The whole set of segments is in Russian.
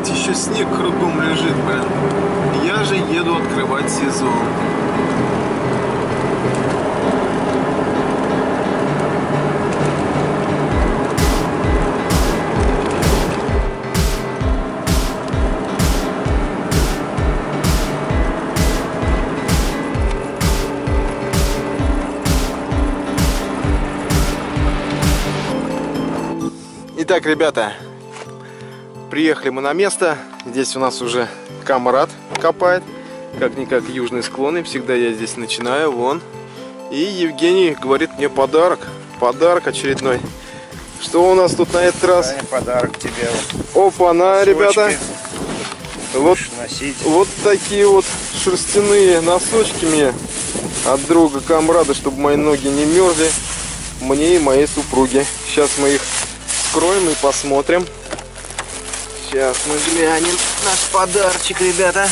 еще снег кругом лежит, блин. Я же еду открывать сезон. Итак, ребята, приехали мы на место. Здесь у нас уже комрад копает. Как-никак южные склоны. Всегда я здесь начинаю. Вон. И Евгений говорит мне подарок. Подарок очередной. Что у нас тут на этот раз? Подарок тебе. Опа-на, ребята. Вот такие вот шерстяные носочки мне от друга комрада, чтобы мои ноги не мерзли. Мне и моей супруге. Сейчас мы их скроем и посмотрим. Сейчас мы глянем наш подарочек, ребята.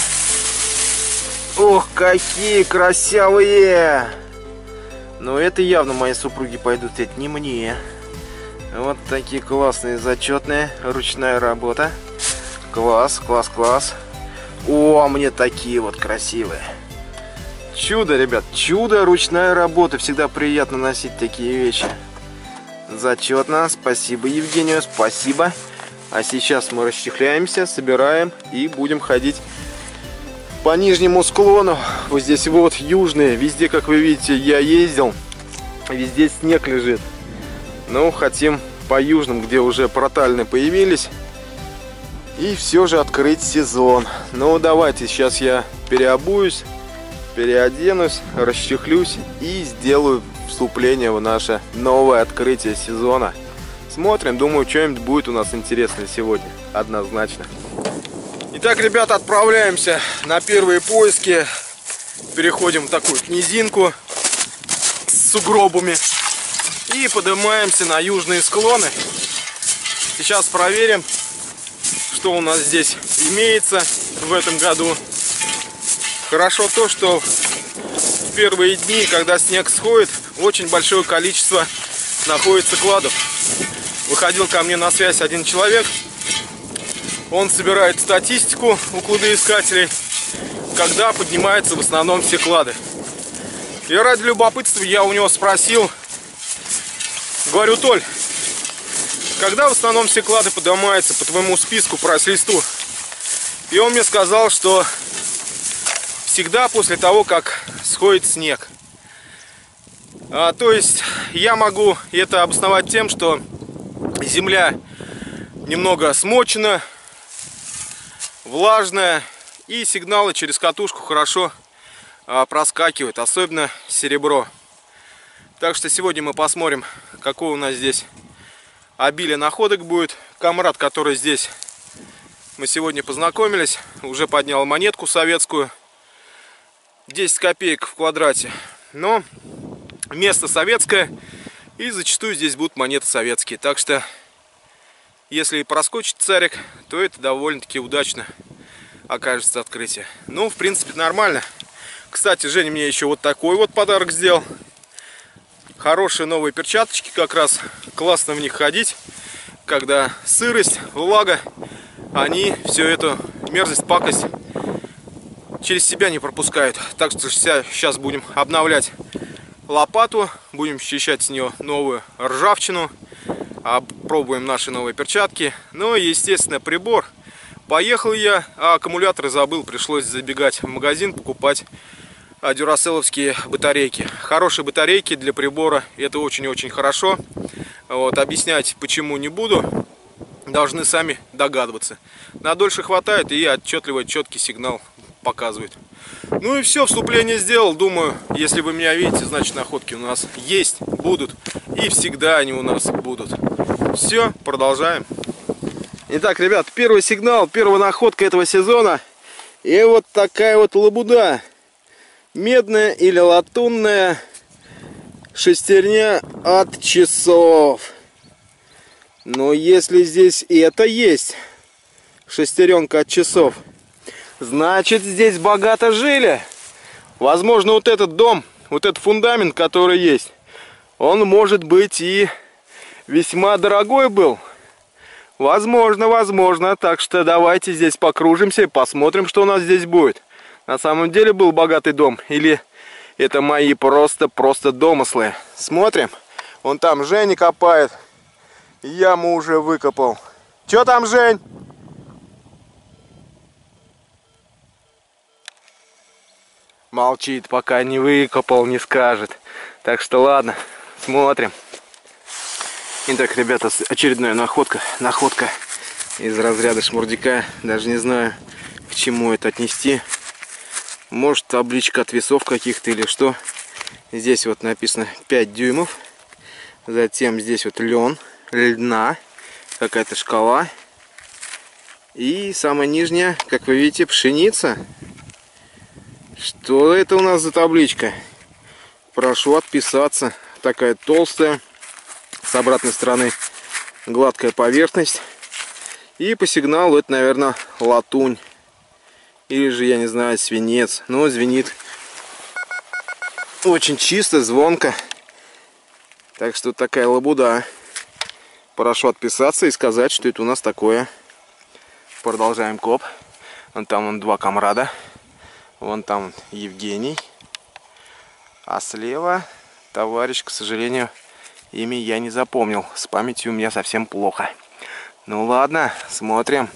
Ох, какие красивые! Но это явно моей супруге пойдут, это не мне. Вот такие классные, зачетные, ручная работа. Класс, класс, класс. О, мне такие вот красивые. Чудо, ребят, чудо, ручная работа. Всегда приятно носить такие вещи. Зачетно, спасибо Евгению, спасибо. А сейчас мы расчехляемся, собираем и будем ходить по нижнему склону. Вот здесь вот южные, везде, как вы видите, я ездил, везде снег лежит. Ну, хотим по южным, где уже протальные появились. И все же открыть сезон. Ну, давайте, сейчас я переобуюсь, переоденусь, расчехлюсь и сделаю вступление в наше новое открытие сезона. Смотрим, думаю, что-нибудь будет у нас интересное сегодня, однозначно. Итак, ребята, отправляемся на первые поиски. Переходим в такую низинку с сугробами и поднимаемся на южные склоны. Сейчас проверим, что у нас здесь имеется в этом году. Хорошо то, что в первые дни, когда снег сходит, очень большое количество находится кладов. Выходил ко мне на связь один человек. Он собирает статистику у кладоискателей, когда поднимаются в основном все клады. И ради любопытства я у него спросил, говорю: Толь, когда в основном все клады поднимаются по твоему списку по Росслисту? И он мне сказал, что всегда после того, как сходит снег. То есть я могу это обосновать тем, что земля немного смочена, влажная, и сигналы через катушку хорошо проскакивают, особенно серебро. Так что сегодня мы посмотрим, какое у нас здесь обилие находок будет. Комрад, который здесь, мы сегодня познакомились, уже поднял монетку советскую, 10 копеек в квадрате. Но место советское, и зачастую здесь будут монеты советские. Так что, если проскочит царик, то это довольно-таки удачно окажется открытие. Ну, в принципе, нормально. Кстати, Женя мне еще вот такой вот подарок сделал. Хорошие новые перчаточки, как раз классно в них ходить, когда сырость, влага, они всю эту мерзость, пакость через себя не пропускают. Так что сейчас будем обновлять лопату, будем счищать с нее новую ржавчину, опробуем наши новые перчатки. Ну и, естественно, прибор. Поехал я, а аккумуляторы забыл, пришлось забегать в магазин, покупать дюраселовские батарейки. Хорошие батарейки для прибора, это очень-очень хорошо. Вот, объяснять почему не буду, должны сами догадываться. Надольше хватает и отчетливо четкий сигнал показывает. Ну и все, вступление сделал. Думаю, если вы меня видите, значит находки у нас есть, будут, и всегда они у нас будут. Все, продолжаем. Итак, ребят, первый сигнал, первая находка этого сезона. И вот такая вот лабуда. Медная или латунная шестерня от часов. Но если здесь это есть, шестеренка от часов, значит, здесь богато жили. Возможно, вот этот дом, вот этот фундамент, который есть, он, может быть, и весьма дорогой был. Возможно, возможно. Так что давайте здесь покружимся и посмотрим, что у нас здесь будет. На самом деле был богатый дом? Или это мои просто домыслы? Смотрим. Вон там Женя копает. Яму уже выкопал. Чё там, Жень? Молчит, пока не выкопал, не скажет. Так что ладно, смотрим. Итак, ребята, очередная находка. Находка из разряда шмурдяка. Даже не знаю, к чему это отнести. Может, табличка от весов каких-то или что. Здесь вот написано 5 дюймов. Затем здесь вот лен, льна, какая-то шкала. И самая нижняя, как вы видите, пшеница. Что это у нас за табличка? Прошу отписаться. Такая толстая. С обратной стороны гладкая поверхность. И по сигналу это, наверное, латунь. Или же, я не знаю, свинец. Но звенит очень чисто, звонко. Так что такая лабуда. Прошу отписаться и сказать, что это у нас такое. Продолжаем коп. Вон там вон 2 комрада. Вон там Евгений. А слева товарищ, к сожалению, имя я не запомнил. С памятью у меня совсем плохо. Ну ладно, смотрим.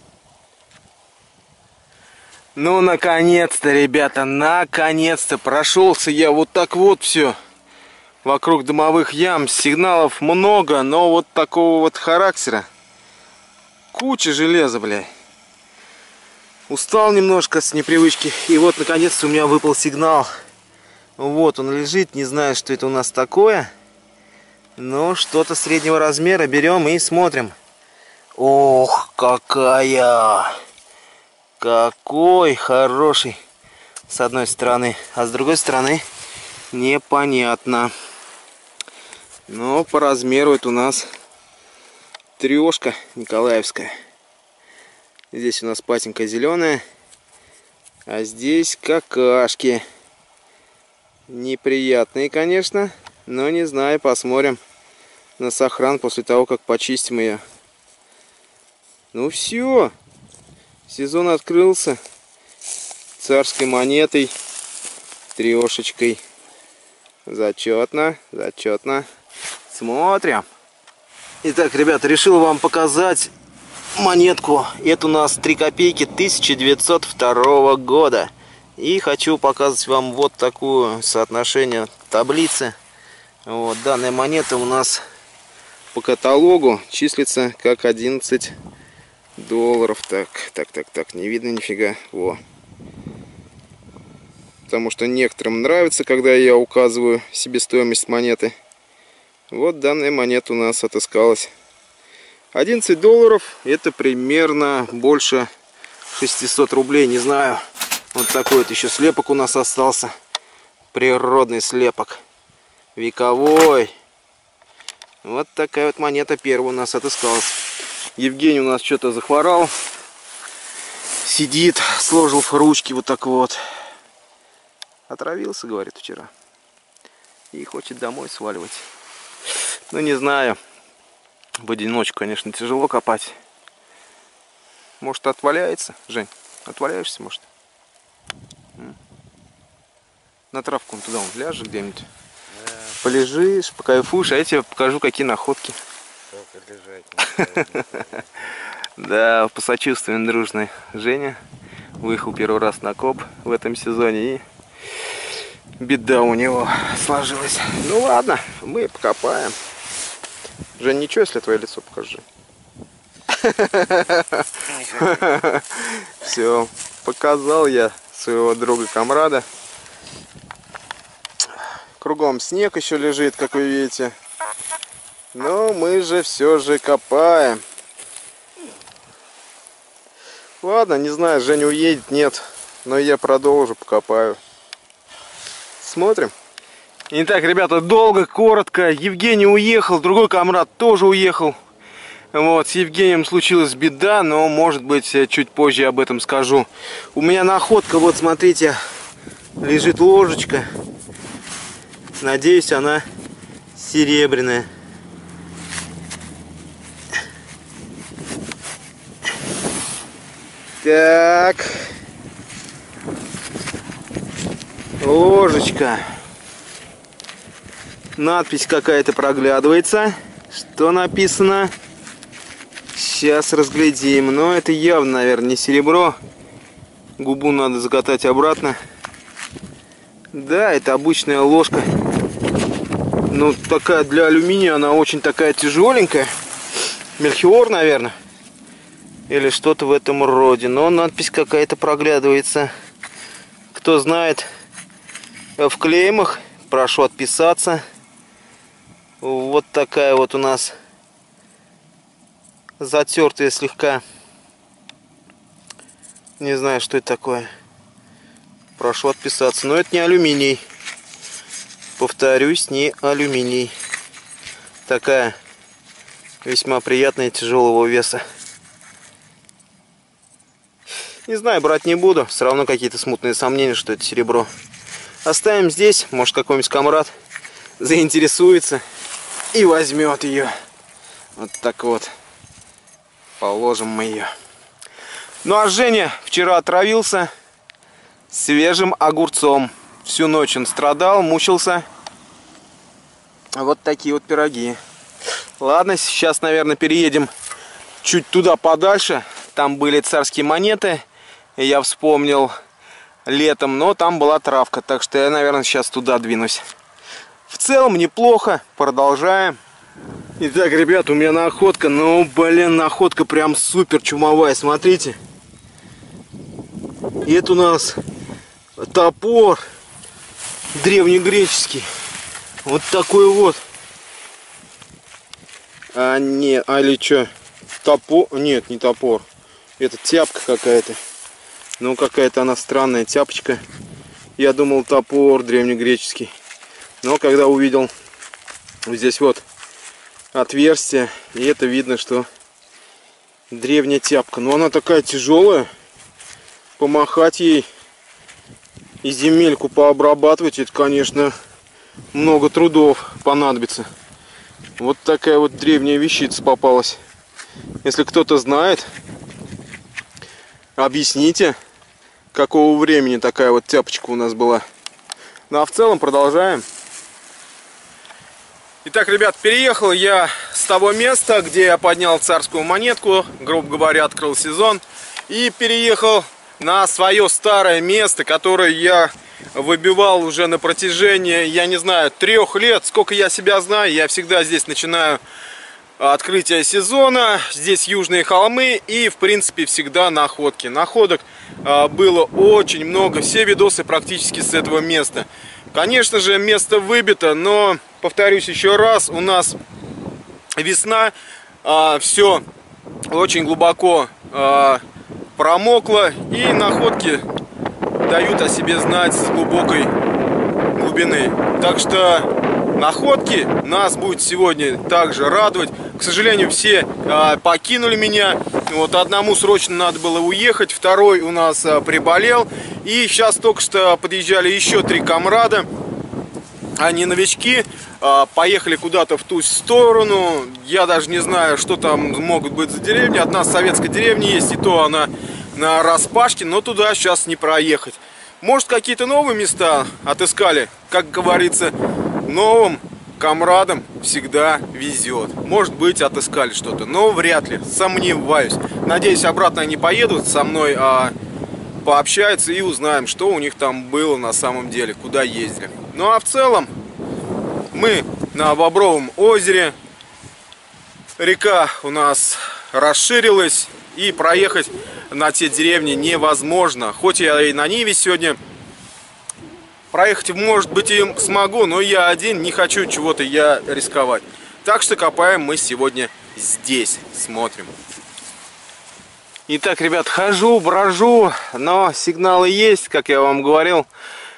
Ну, наконец-то, ребята, наконец-то прошелся я вот так вот все. Вокруг дымовых ям. Сигналов много, но вот такого вот характера. Куча железа, блядь. Устал немножко с непривычки. И вот, наконец-то, у меня выпал сигнал. Вот он лежит. Не знаю, что это у нас такое. Но что-то среднего размера. Берем и смотрим. Ох, какая! Какой хороший. С одной стороны. А с другой стороны непонятно. Но по размеру это у нас трешка николаевская. Здесь у нас патинка зеленая. А здесь какашки. Неприятные, конечно. Но не знаю, посмотрим на сохран после того, как почистим ее. Ну все. Сезон открылся. Царской монетой. Трешечкой. Зачетно. Зачетно. Смотрим. Итак, ребята, решил вам показать монетку. Это у нас 3 копейки 1902 года. И хочу показать вам вот такое соотношение таблицы. Вот, данная монета у нас по каталогу числится как 11 долларов. Так, не видно нифига. Во. Потому что некоторым нравится, когда я указываю себестоимость монеты. Вот данная монета у нас отыскалась. 11 долларов, это примерно больше 600 рублей, не знаю. Вот такой вот еще слепок у нас остался. Природный слепок. Вековой. Вот такая вот монета первая у нас отыскалась. Евгений у нас что-то захворал. Сидит, сложив ручки вот так вот. Отравился, говорит, вчера. И хочет домой сваливать. Ну, не знаю. В одиночку, конечно, тяжело копать. Может, отваляется, Жень? Отваляешься, может? На травку туда он ляжешь где-нибудь. Да. Полежишь, покайфуешь, а я тебе покажу, какие находки. Да, по сочувствию дружной Женя выехал первый раз на коп в этом сезоне, и беда у него сложилась. Ну ладно, мы покопаем. Жень, ничего, если твое лицо покажу. Все, показал я своего друга-комрада. Кругом снег еще лежит, как вы видите. Но мы же все же копаем. Ладно, не знаю, Женя уедет, нет. Но я продолжу, покопаю. Смотрим. Итак, ребята, долго, коротко. Евгений уехал, другой комрад тоже уехал. Вот, с Евгением случилась беда, но, может быть, чуть позже об этом скажу. У меня находка, вот, смотрите, лежит ложечка. Надеюсь, она Так. Ложечка. Надпись какая-то проглядывается. Что написано? Сейчас разглядим. Но это явно, наверное, не серебро. Губу надо закатать обратно. Да, это обычная ложка. Ну, такая для алюминия, она очень такая тяжеленькая. Мельхиор, наверное. Или что-то в этом роде. Но надпись какая-то проглядывается. Кто знает в клеймах, прошу отписаться. Вот такая вот у нас затертая слегка. Не знаю, что это такое. Прошу отписаться. Но это не алюминий. Повторюсь, не алюминий. Такая весьма приятная, тяжелого веса. Не знаю, брать не буду. Все равно какие-то смутные сомнения, что это серебро. Оставим здесь. Может, какой-нибудь комрад заинтересуется и возьмет ее. Вот так вот. Положим мы ее. Ну а Женя вчера отравился свежим огурцом. Всю ночь он страдал, мучился. Вот такие вот пироги. Ладно, сейчас, наверное, переедем чуть туда подальше. Там были царские монеты. Я вспомнил летом, но там была травка. Так что я, наверное, сейчас туда двинусь. В целом неплохо. Продолжаем. Итак, ребят, у меня находка. Ну, блин, находка прям супер чумовая. Смотрите. И это у нас топор древнегреческий. Вот такой вот. Или что? Топор? Нет, не топор. Это тяпка какая-то. Ну, какая-то она странная тяпочка. Я думал, топор древнегреческий. Но когда увидел здесь вот отверстие, и это видно, что древняя тяпка. Но она такая тяжелая. Помахать ей и земельку пообрабатывать, это, конечно, много трудов понадобится. Вот такая вот древняя вещица попалась. Если кто-то знает, объясните, какого времени такая вот тяпочка у нас была. Ну а в целом продолжаем. Итак, ребят, переехал я с того места, где я поднял царскую монетку, грубо говоря, открыл сезон, и переехал на свое старое место, которое я выбивал уже на протяжении, я не знаю, 3 лет. Сколько я себя знаю, я всегда здесь начинаю открытие сезона. Здесь южные холмы и, в принципе, всегда находки. Находок было очень много, все видосы практически с этого места. Конечно же, место выбито, но, повторюсь еще раз, у нас весна, все очень глубоко промокло, и находки дают о себе знать с глубокой глубины. Так что находки нас будет сегодня также радовать. К сожалению, все покинули меня. Вот одному срочно надо было уехать, второй у нас приболел. И сейчас только что подъезжали еще 3 комрада. Они новички, поехали куда-то в ту сторону. Я даже не знаю, что там могут быть за деревни. Одна советская деревня есть, и то она на распашке, но туда сейчас не проехать. Может, какие-то новые места отыскали. Как говорится, новым комрадам всегда везет. Может быть, отыскали что-то, но вряд ли, сомневаюсь. Надеюсь, обратно они поедут со мной, пообщаются и узнаем, что у них там было на самом деле, куда ездили. Ну а в целом мы на Бобровом озере. Река у нас расширилась, и проехать на те деревни невозможно. Хоть я и на Ниве сегодня, проехать, может быть, и смогу, но я один, не хочу чего-то я рисковать. Так что копаем мы сегодня здесь, смотрим. Итак, ребят, хожу, брожу, но сигналы есть, как я вам говорил.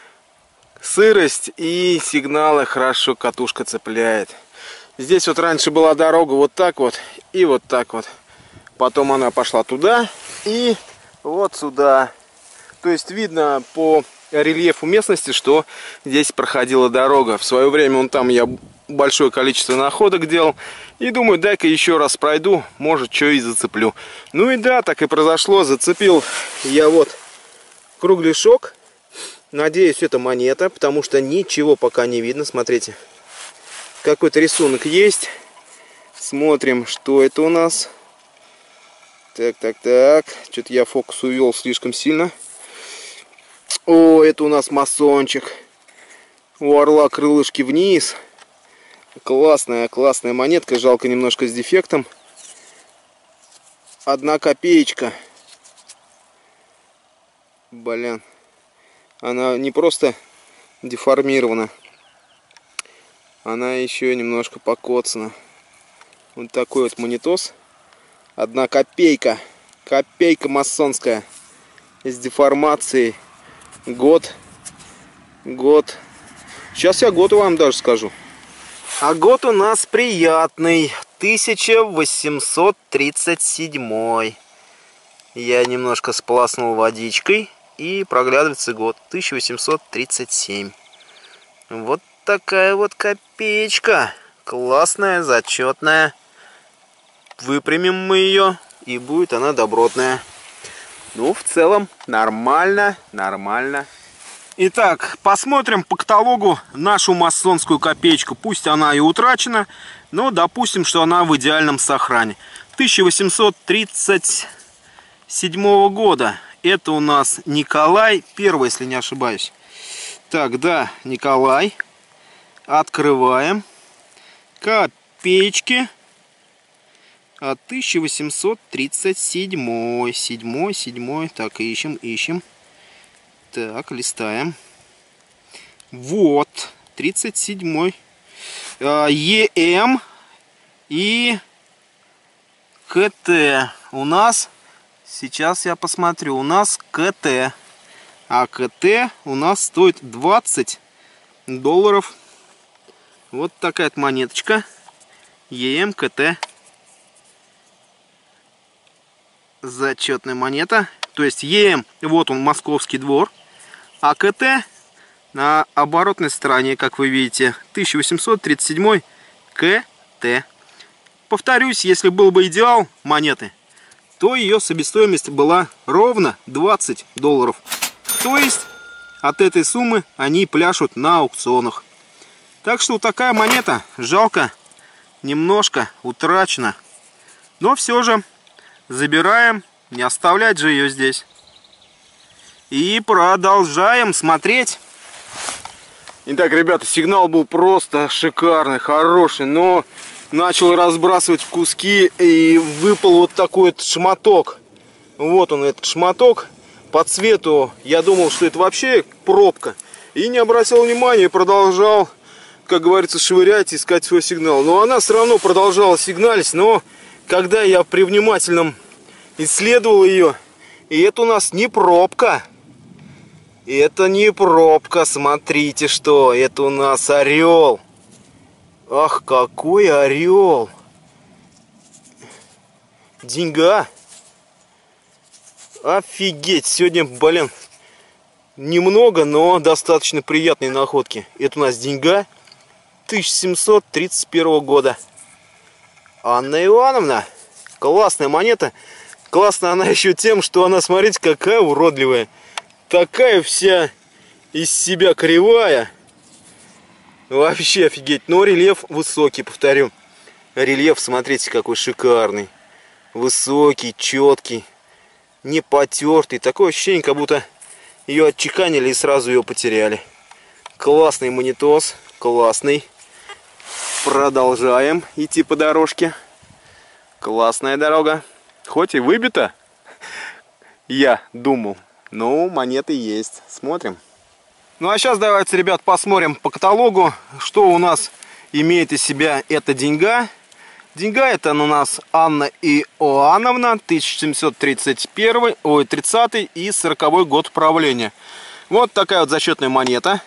Сырость и сигналы хорошо катушка цепляет. Здесь вот раньше была дорога вот так вот и вот так вот. Потом она пошла туда и вот сюда. То есть видно по рельефу местности, что здесь проходила дорога. В свое время вон там я большое количество находок делал. И думаю, дай-ка еще раз пройду, может, что и зацеплю. Ну и да, так и произошло. Зацепил я вот кругляшок. Надеюсь, это монета, потому что ничего пока не видно. Смотрите, какой-то рисунок есть. Смотрим, что это у нас. Так. Что-то я фокус увел слишком сильно. О, это у нас масончик. У орла крылышки вниз. Классная монетка. Жалко, немножко с дефектом. 1 копеечка. Блин. Она не просто деформирована. Она еще немножко покоцана. Вот такой вот монетос. 1 копейка. Копейка масонская. С деформацией. Год. Сейчас я год вам даже скажу. А год у нас приятный. 1837. Я немножко сполоснул водичкой. И проглядывается год. 1837. Вот такая вот копеечка. Классная, зачетная. Выпрямим мы ее. И будет она добротная. Ну, в целом, нормально. Итак, посмотрим по каталогу нашу масонскую копеечку. Пусть она и утрачена, но допустим, что она в идеальном сохране. 1837 года. Это у нас Николай I, если не ошибаюсь. Так, да, Николай. Открываем. Копеечки. 1837. 7. Так, ищем. Так, листаем. Вот. 37. ЕМ и КТ. У нас, сейчас я посмотрю, у нас КТ. А КТ у нас стоит $20. Вот такая монеточка. ЕМ, КТ. Зачетная монета. То есть ЕМ, вот он, Московский двор. А КТ на оборотной стороне, как вы видите, 1837 КТ. Повторюсь, если был бы идеал монеты, то ее себестоимость была ровно $20. То есть от этой суммы они пляшут на аукционах. Так что такая монета, жалко, немножко утрачена. Но все же забираем, не оставлять же ее здесь. И продолжаем смотреть. Итак, ребята, сигнал был просто шикарный, хороший, но начал разбрасывать в куски и выпал вот такой вот шматок. Вот он, этот шматок. По цвету я думал, что это вообще пробка. И не обратил внимания, продолжал, как говорится, швырять, искать свой сигнал. Но она все равно продолжала сигналить. Но когда я при внимательном исследовал ее, и это у нас не пробка. Это не пробка, смотрите, что это у нас орел. Ах, какой орел! Деньга! Офигеть! Сегодня, блин, немного, но достаточно приятные находки. Это у нас деньга 1731 года. Анна Ивановна. Классная монета. Классная она еще тем, что она, смотрите, какая уродливая. Такая вся из себя кривая. Вообще офигеть. Но рельеф высокий, повторю. Рельеф, смотрите, какой шикарный. Высокий, четкий, не потертый. Такое ощущение, как будто ее отчеканили и сразу ее потеряли. Классный монетос. Классный. Продолжаем идти по дорожке. Классная дорога. Хоть и выбита, я думал. Ну, монеты есть. Смотрим. Ну, а сейчас давайте, ребят, посмотрим по каталогу, что у нас имеет из себя эта деньга. Деньга это у нас Анна Иоанновна, 1731, 30 и 40 год правления. Вот такая вот зачетная монета.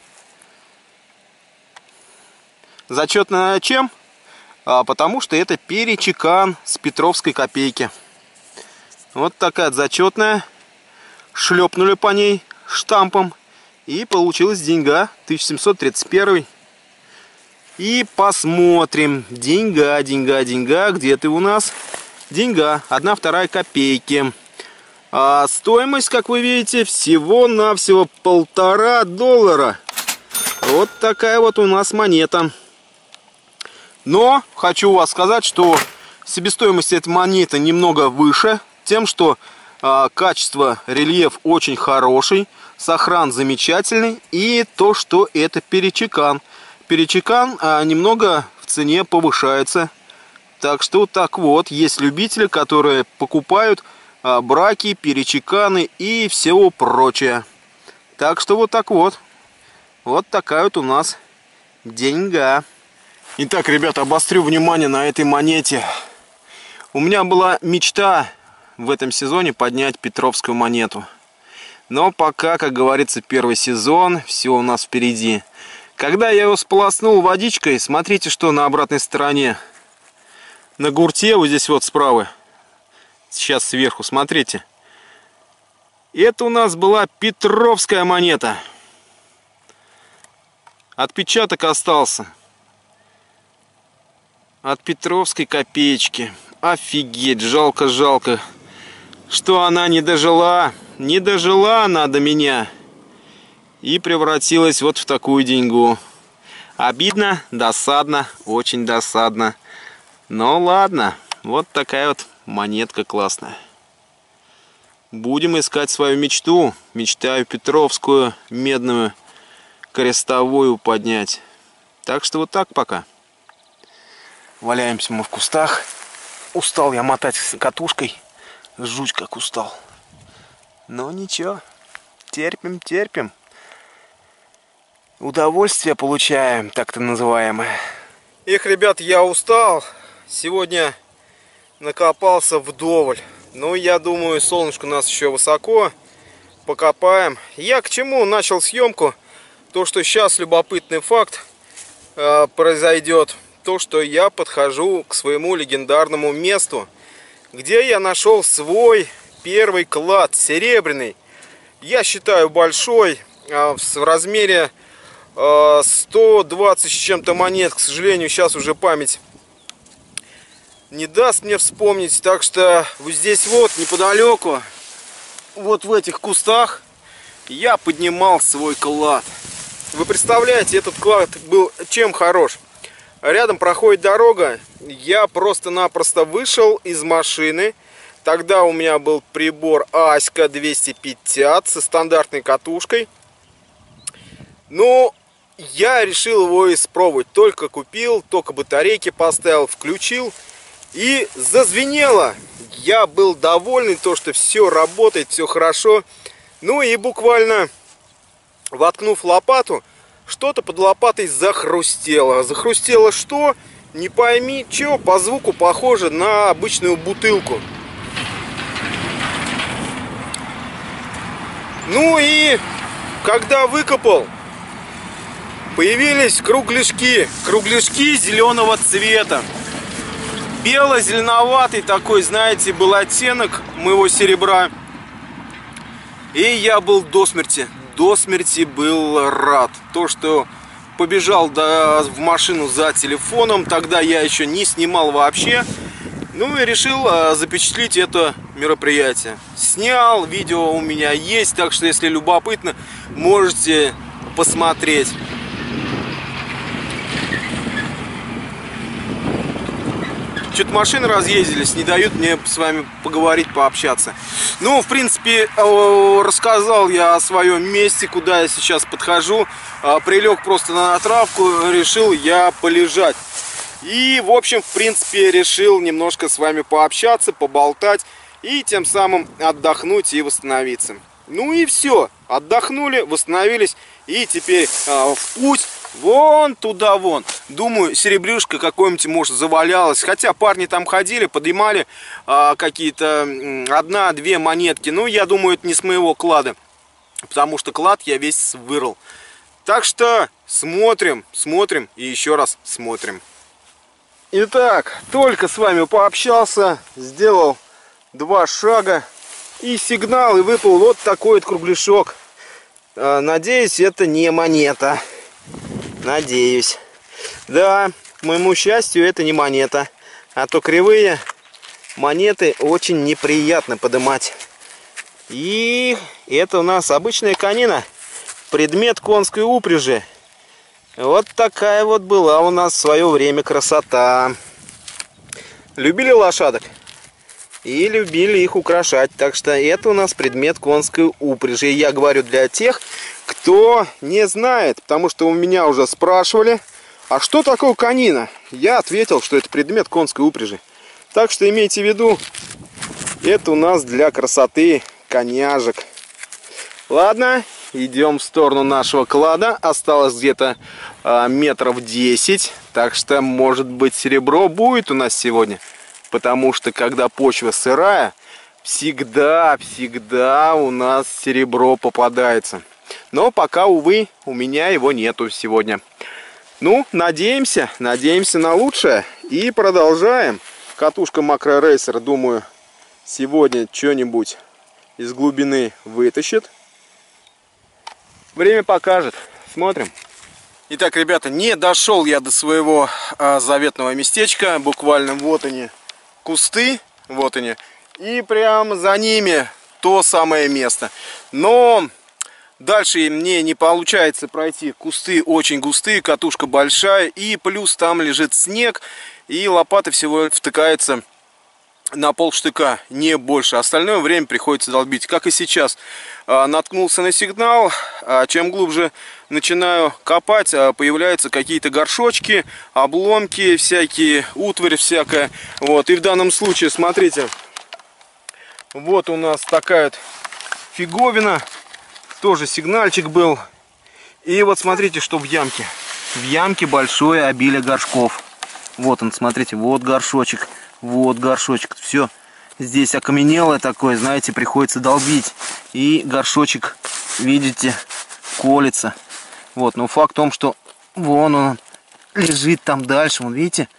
Зачетная чем? Потому что это перечекан с Петровской копейки. Вот такая вот зачетная. Шлепнули по ней штампом. И получилась деньга 1731. И посмотрим. Деньга, деньга, деньга. Где ты у нас? Деньга. 1/2 копейки. А стоимость, как вы видите, всего-навсего $1,5. Вот такая вот у нас монета. Но хочу вас сказать, что себестоимость этой монеты немного выше. Тем, что качество, рельеф очень хороший. Сохран замечательный. И то, что это перечекан. Перечекан немного в цене повышается. Так что так вот, есть любители, которые покупают браки, перечеканы и всего прочее. Так что вот так вот. Вот такая вот у нас деньга. Итак, ребята, обострю внимание на этой монете. У меня была мечта в этом сезоне поднять петровскую монету. Но пока, как говорится, первый сезон, все у нас впереди. Когда я его сполоснул водичкой, смотрите, что на обратной стороне. На гурте, вот здесь вот справа. Сейчас сверху, смотрите. Это у нас была петровская монета. Отпечаток остался. От петровской копеечки. Офигеть, жалко, жалко, что она не дожила. Не дожила она до меня. И превратилась вот в такую деньгу. Обидно, досадно, очень досадно. Но ладно, вот такая вот монетка классная. Будем искать свою мечту. Мечтаю петровскую медную крестовую поднять. Так что вот так пока. Валяемся мы в кустах. Устал я мотать с катушкой. Жуть как устал. Но ничего. Терпим, терпим. Удовольствие получаем, так-то называемое. Эх, ребят, я устал. Сегодня накопался вдоволь. Ну, я думаю, солнышко у нас еще высоко. Покопаем. Я к чему начал съемку? То, что сейчас любопытный факт произойдет. То, что я подхожу к своему легендарному месту, где я нашел свой первый клад серебряный. Я считаю большой, в размере 120 с чем-то монет. К сожалению, сейчас уже память не даст мне вспомнить. Так что вот здесь вот неподалеку, вот в этих кустах, я поднимал свой клад. Вы представляете, этот клад был чем хорош? Рядом проходит дорога. Я просто-напросто вышел из машины. Тогда у меня был прибор Аська 250 со стандартной катушкой. Ну, я решил его испробовать. Только купил, только батарейки поставил, включил. И зазвенело. Я был довольный, то, что все работает, все хорошо. Ну и буквально воткнув лопату, что-то под лопатой захрустело. Захрустело что? Не пойми, что, по звуку похоже на обычную бутылку. Ну и когда выкопал, появились кругляшки. Кругляшки зеленого цвета. Бело-зеленоватый такой, знаете, был оттенок моего серебра. И я был до смерти был рад. То, что побежал в машину за телефоном, тогда я еще не снимал вообще. Ну и решил запечатлеть это мероприятие. Снял, видео у меня есть, так что если любопытно, можете посмотреть. Что-то машины разъездились, не дают мне с вами поговорить, пообщаться. Ну, в принципе, рассказал я о своем месте, куда я сейчас подхожу. Прилег просто на травку, решил я полежать. И, в общем, в принципе, решил немножко с вами пообщаться, поболтать. И тем самым отдохнуть и восстановиться. Ну и все. Отдохнули, восстановились. И теперь в путь. Вон туда вон. Думаю, серебрюшка какой-нибудь, может, завалялась. Хотя парни там ходили, поднимали какие-то 1-2 монетки. Ну, я думаю, это не с моего клада. Потому что клад я весь вырыл. Так что смотрим, смотрим и еще раз смотрим. Итак, только с вами пообщался. Сделал 2 шага. И сигнал, и выпал вот такой вот кругляшок. Надеюсь, это не монета. Надеюсь. Да, к моему счастью, это не монета. А то кривые монеты очень неприятно поднимать. И это у нас обычная конина. Предмет конской упряжи. Вот такая вот была у нас в свое время красота. Любили лошадок? И любили их украшать. Так что это у нас предмет конской упряжи. И я говорю для тех, кто не знает. Потому что у меня уже спрашивали, а что такое конина? Я ответил, что это предмет конской упряжи. Так что имейте в виду, это у нас для красоты коняжек. Ладно, идем в сторону нашего клада. Осталось где-то метров 10. Так что, может быть, серебро будет у нас сегодня. Потому что, когда почва сырая, всегда у нас серебро попадается. Но пока, увы, у меня его нету сегодня. Ну, надеемся на лучшее. И продолжаем. Катушка Macro Racer, думаю, сегодня что-нибудь из глубины вытащит. Время покажет. Смотрим. Итак, ребята, не дошел я до своего заветного местечка. Буквально вот они, кусты. Вот они. И прямо за ними то самое место. Но дальше мне не получается пройти. Кусты очень густые, катушка большая. И плюс там лежит снег. И лопата всего втыкается на полштыка, не больше. Остальное время приходится долбить, как и сейчас. Наткнулся на сигнал. Чем глубже начинаю копать, появляются какие-то горшочки, обломки всякие, утварь всякая. Вот. И в данном случае, смотрите, вот у нас такая вот фиговина. Тоже сигнальчик был. И вот смотрите, что в ямке. В ямке большое обилие горшков. Вот он, смотрите, вот горшочек. Вот горшочек. Все здесь окаменелое такое, знаете, приходится долбить. И горшочек, видите, колется. Вот, но факт в том, что вон он лежит там дальше. Вон, видите,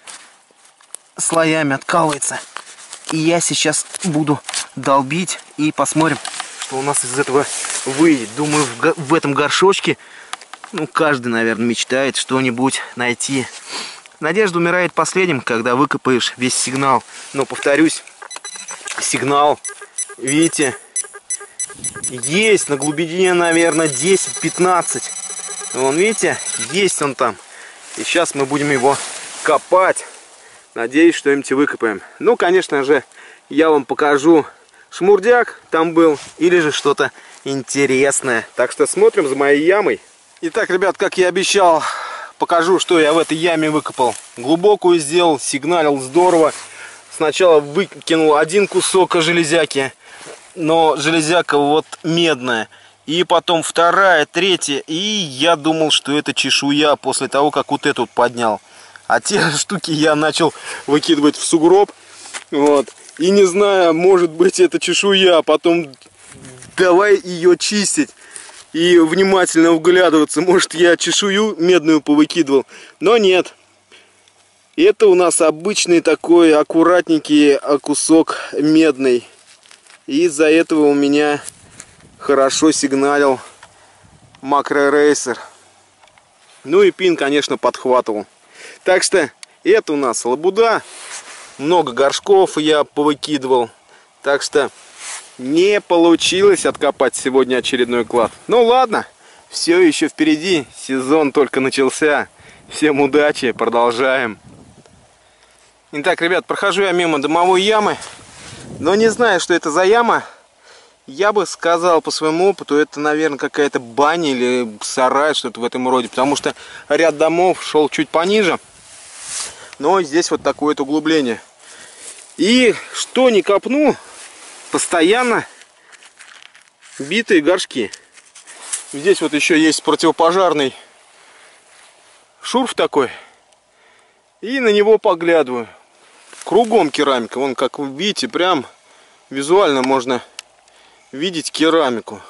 слоями откалывается. И я сейчас буду долбить и посмотрим, что у нас из этого выйдет. Думаю, в этом горшочке, ну, каждый, наверное, мечтает что-нибудь найти. Надежда умирает последним, когда выкопаешь весь сигнал. Но, повторюсь, сигнал, видите, есть на глубине, наверное, 10-15. Вон, видите, есть он там. И сейчас мы будем его копать. Надеюсь, что-нибудь выкопаем. Ну, конечно же, я вам покажу, шмурдяк там был или же что-то интересное. Так что смотрим за моей ямой. Итак, ребят, как я обещал, покажу, что я в этой яме выкопал. Глубокую сделал, сигналил здорово. Сначала выкинул один кусок железяки, но железяка вот медная. И потом вторая, третья. И я думал, что это чешуя после того, как вот эту поднял. А те штуки я начал выкидывать в сугроб. Вот. И не знаю, может быть, это чешуя. Потом давай ее чистить. И внимательно вглядываться. Может, я чешую медную повыкидывал. Но нет. Это у нас обычный такой аккуратненький кусок медный. И из-за этого у меня хорошо сигналил Macro Racer. Ну и пин, конечно, подхватывал. Так что это у нас лабуда. Много горшков я повыкидывал. Так что не получилось откопать сегодня очередной клад. Ну ладно, все еще впереди. Сезон только начался. Всем удачи, продолжаем. Итак, ребят, прохожу я мимо дымовой ямы. Но не знаю, что это за яма. Я бы сказал по своему опыту, это, наверное, какая-то баня или сарай, что-то в этом роде. Потому что ряд домов шел чуть пониже. Но здесь вот такое вот углубление. И что ни копну, постоянно битые горшки. Здесь вот еще есть противопожарный шурф такой. И на него поглядываю. Кругом керамика. Вон, как вы видите, прям визуально можно видеть керамику.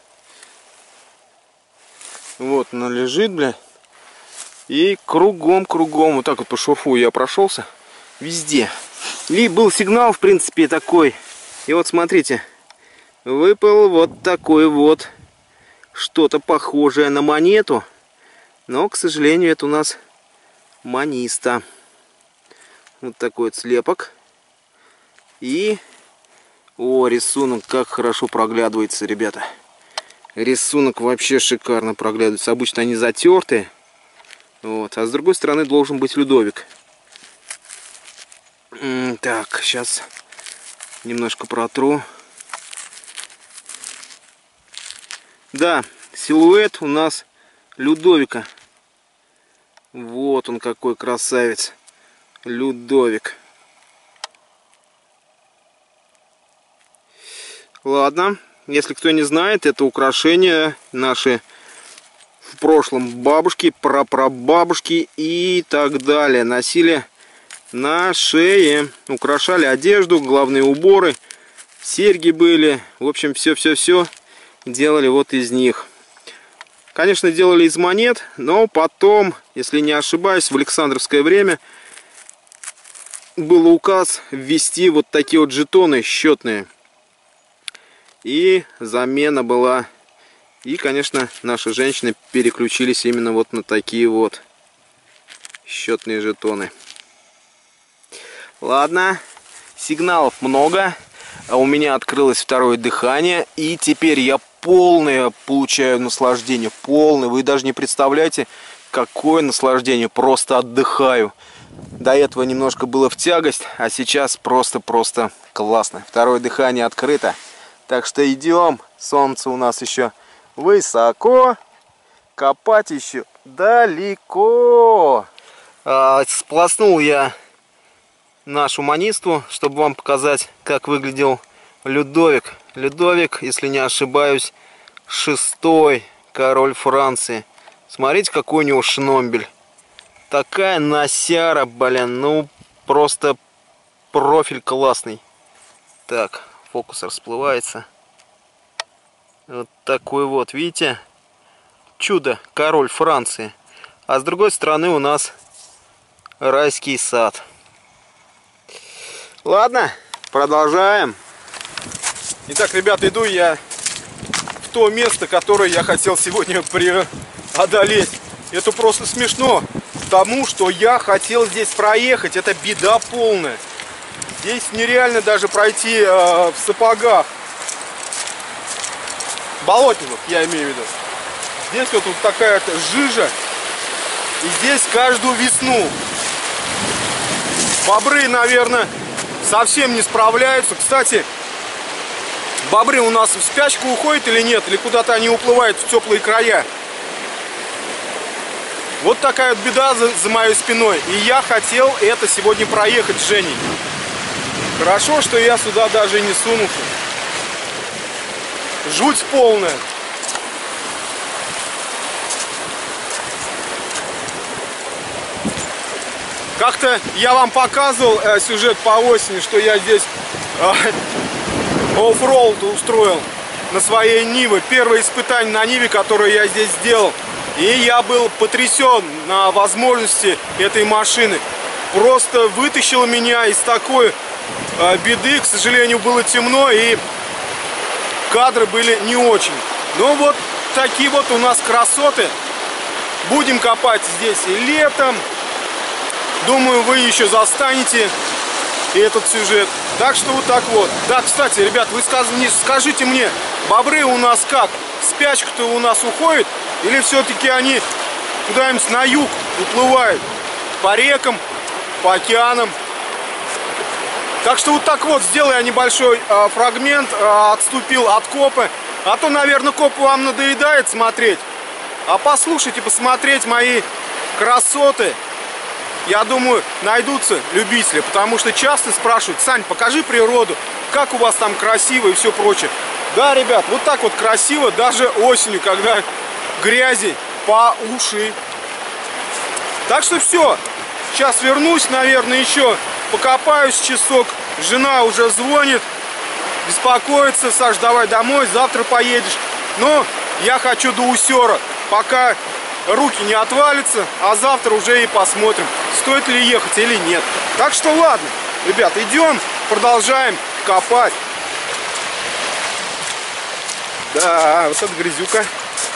Вот она лежит, бля. И кругом. Вот так вот по шурфу я прошелся. Везде. И был сигнал, в принципе, такой. И вот смотрите. Выпал вот такой вот что-то похожее на монету. Но, к сожалению, это у нас маниста. Вот такой вот слепок. И... О, рисунок как хорошо проглядывается, ребята. Рисунок вообще шикарно проглядывается. Обычно они затертые. Вот. А с другой стороны должен быть Людовик. Так, сейчас немножко протру. Да, силуэт у нас Людовика. Вот он какой красавец. Людовик. Ладно, если кто не знает, это украшения наши в прошлом бабушки, прапрабабушки и так далее носили на шее. Украшали одежду, главные уборы, серьги были. В общем, все делали вот из них. Конечно, делали из монет, но потом, если не ошибаюсь, в Александровское время был указ ввести вот такие вот жетоны счетные. И замена была. И, конечно, наши женщины переключились именно вот на такие вот счетные жетоны. Ладно, сигналов много. А у меня открылось второе дыхание. И теперь я полное получаю наслаждение. Полное. Вы даже не представляете, какое наслаждение. Просто отдыхаю. До этого немножко было в тягость. А сейчас просто классно. Второе дыхание открыто. Так что идем. Солнце у нас еще высоко. Копать еще далеко. Сплоснул я нашу манисту, чтобы вам показать, как выглядел Людовик. Людовик, если не ошибаюсь, 6-й король Франции. Смотрите, какой у него шномбель. Такая носяра, блин. Ну, просто профиль классный. Так, фокус расплывается. Вот такой вот, видите? Чудо, король Франции. А с другой стороны у нас райский сад. Ладно, продолжаем. Итак, ребята, иду я в то место, которое я хотел сегодня преодолеть. Это просто смешно, потому что я хотел здесь проехать. Это беда полная. Здесь нереально даже пройти в сапогах. Болотников, я имею в виду. Здесь вот такая жижа. И здесь каждую весну бобры, наверное, совсем не справляются. Кстати, бобры у нас в спячку уходят или нет? Или куда-то они уплывают в теплые края? Вот такая вот беда за моей спиной. И я хотел это сегодня проехать с Женей. Хорошо, что я сюда даже не сунулся. Жуть полная. Как-то я вам показывал сюжет по осени, что я здесь оффроуд устроил на своей Ниве. Первое испытание на Ниве, которое я здесь сделал. И я был потрясен на возможности этой машины. Просто вытащил меня из такой беды. К сожалению, было темно и кадры были не очень. Но вот такие вот у нас красоты. Будем копать здесь и летом. Думаю, вы еще застанете этот сюжет. Так что вот так вот. Да, кстати, ребят, вы скажите мне, бобры у нас как? Спячка-то у нас уходит? Или все-таки они куда-нибудь на юг уплывают? По рекам, по океанам? Так что вот так вот, сделал я небольшой фрагмент, отступил от копы. А то, наверное, копы вам надоедает смотреть. А послушайте, посмотреть мои красоты. Я думаю, найдутся любители, потому что часто спрашивают: Сань, покажи природу, как у вас там красиво и все прочее. Да, ребят, вот так вот красиво, даже осенью, когда грязи по уши. Так что все, сейчас вернусь, наверное, еще покопаюсь часок. Жена уже звонит, беспокоится: Саш, давай домой, завтра поедешь. Но я хочу до Усера, пока руки не отвалятся, а завтра уже и посмотрим, стоит ли ехать или нет. Так что ладно, ребят, идем, продолжаем копать. Да, вот эта грязюка.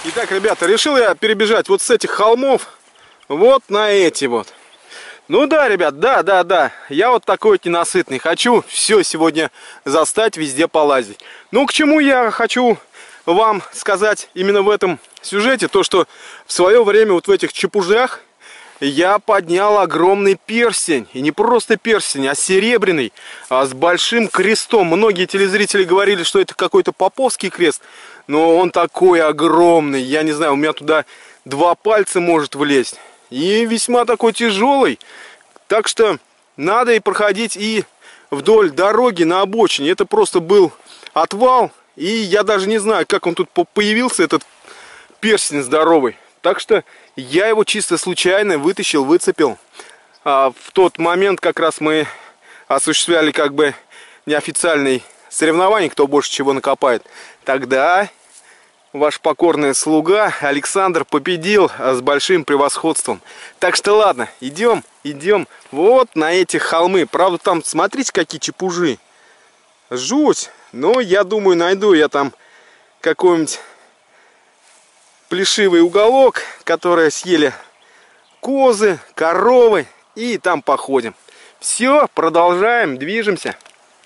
Итак, ребята, решил я перебежать вот с этих холмов вот на эти вот. Ну да, ребят, да. Я вот такой вот ненасытный. Хочу все сегодня застать, везде полазить. Ну, к чему я хочу вам сказать именно в этом сюжете? То, что в свое время вот в этих чепужах я поднял огромный перстень. И не просто перстень, а серебряный, с большим крестом. Многие телезрители говорили, что это какой-то поповский крест. Но он такой огромный. Я не знаю, у меня туда 2 пальца может влезть. И весьма такой тяжелый. Так что надо и проходить и вдоль дороги на обочине. Это просто был отвал. И я даже не знаю, как он тут появился, этот перстень здоровый. Так что я его чисто случайно вытащил, выцепил. В тот момент как раз мы осуществляли как бы неофициальные соревнования, кто больше чего накопает. Тогда ваш покорный слуга Александр победил с большим превосходством. Так что ладно, идем вот на эти холмы. Правда, там, смотрите, какие чепужи. Жуть. Но я думаю, найду я там какой-нибудь плешивый уголок, который съели козы, коровы. И там походим. Все, продолжаем, движемся.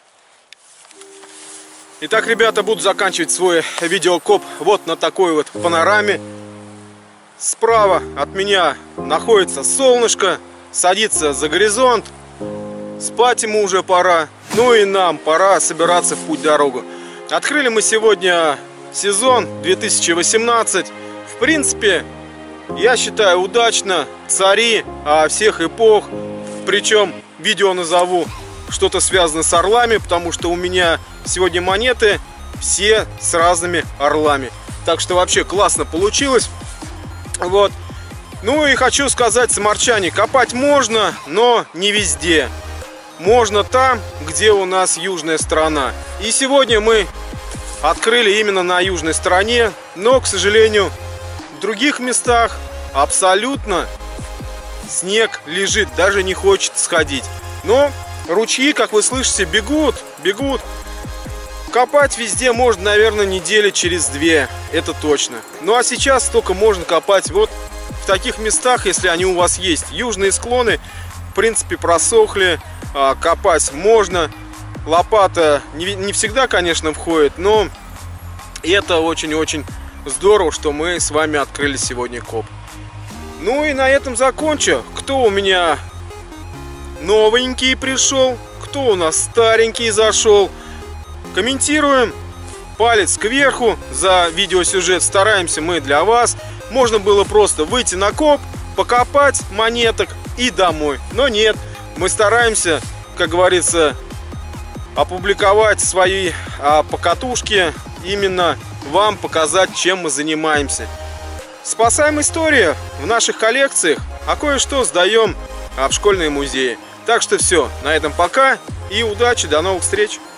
Итак, ребята, буду заканчивать свой видеокоп вот на такой вот панораме. Справа от меня находится солнышко, садится за горизонт. Спать ему уже пора. Ну и нам пора собираться в путь-дорогу. Открыли мы сегодня сезон 2018. В принципе, я считаю, удачно. Цари всех эпох. Причем видео назову что-то связано с орлами, потому что у меня сегодня монеты все с разными орлами. Так что вообще классно получилось. Вот. Ну и хочу сказать, самарчане, копать можно, но не везде. Можно там, где у нас южная сторона. И сегодня мы открыли именно на южной стороне. Но, к сожалению, в других местах абсолютно снег лежит. Даже не хочет сходить. Но ручьи, как вы слышите, бегут. Копать везде можно, наверное, недели через 2. Это точно. Ну а сейчас только можно копать вот в таких местах, если они у вас есть. Южные склоны, в принципе, просохли. Копать можно. Лопата не всегда, конечно, входит, но это очень-очень здорово, что мы с вами открыли сегодня коп. Ну и на этом закончу. Кто у меня новенький пришел, кто у нас старенький зашел, комментируем. Палец кверху за видеосюжет. Стараемся мы для вас. Можно было просто выйти на коп, покопать монеток и домой. Но нет, мы стараемся, как говорится, опубликовать свои покатушки, именно вам показать, чем мы занимаемся. Спасаем историю в наших коллекциях, а кое-что сдаем в школьные музеи. Так что все, на этом пока и удачи, до новых встреч!